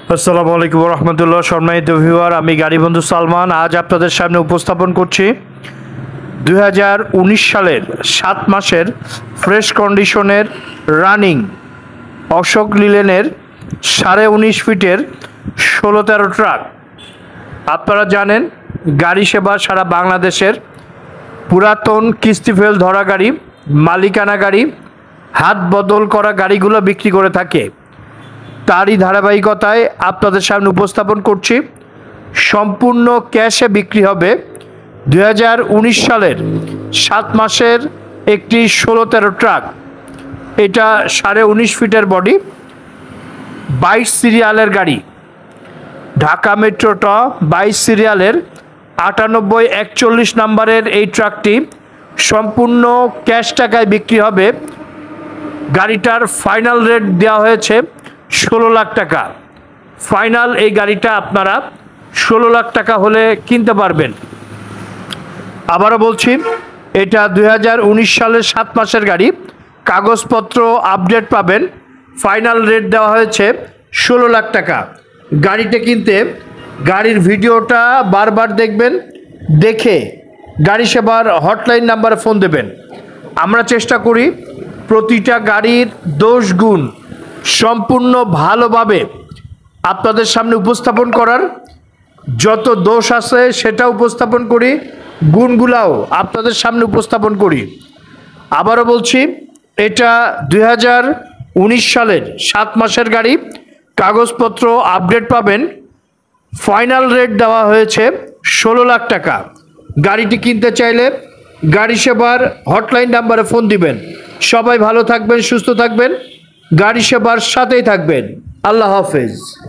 আসসালামু আলাইকুম রহমতুল্লাহ। সম্মানিত ভিউয়ার, আমি গাড়ি বন্ধু সালমান আজ আপনাদের সামনে উপস্থাপন করছি 2019 সালের 7 মাসের ফ্রেশ কন্ডিশনের রানিং অশোক লিলেনের 19.5 ফিটের 16-13 ট্রাক। আপনারা জানেন গাড়ি সেবা সারা বাংলাদেশের পুরাতন কিস্তি ফেল ধরা গাড়ি, মালিকানা গাড়ি, হাত বদল করা গাড়িগুলো বিক্রি করে থাকে। তারই ধারাবাহিকতায় আপনাদের সামনে উপস্থাপন করছি। সম্পূর্ণ ক্যাশে বিক্রি হবে 2019 সালের 7 মাসের একটি 16-13 ট্রাক। এটা 19.5 ফিটের বডি, 22 সিরিয়ালের গাড়ি, ঢাকা মেট্রো ট 22 সিরিয়ালের 9841 নাম্বারের এই ট্রাকটি সম্পূর্ণ ক্যাশ টাকায় বিক্রি হবে। গাড়িটার ফাইনাল রেট দেওয়া হয়েছে 16 লাখ টাকা। ফাইনাল এই গাড়িটা আপনারা 16 লাখ টাকা হলে কিনতে পারবেন। আবারও বলছি, এটা 2019 সালের 7 মাসের গাড়ি, কাগজপত্র আপডেট পাবেন। ফাইনাল রেট দেওয়া হয়েছে 16 লাখ টাকা। গাড়িটা কিনতে গাড়ির ভিডিওটা বারবার দেখবেন, দেখে গাড়ি সেবার হটলাইন নাম্বারে ফোন দেবেন। আমরা চেষ্টা করি প্রতিটা গাড়ির দোষ গুণ সম্পূর্ণ ভালোভাবে আপনাদের সামনে উপস্থাপন করার। যত দোষ আছে সেটা উপস্থাপন করি, গুণগুলাও আপনাদের সামনে উপস্থাপন করি। আবারও বলছি, এটা 2019 সালের 7 মাসের গাড়ি, কাগজপত্র আপডেট পাবেন। ফাইনাল রেট দেওয়া হয়েছে 16 লাখ টাকা। গাড়িটি কিনতে চাইলে গাড়ি সেবার হটলাইন নাম্বারে ফোন দিবেন। সবাই ভালো থাকবেন, সুস্থ থাকবেন, গাড়ি সেবার সাথেই থাকবেন। আল্লাহ হাফেজ।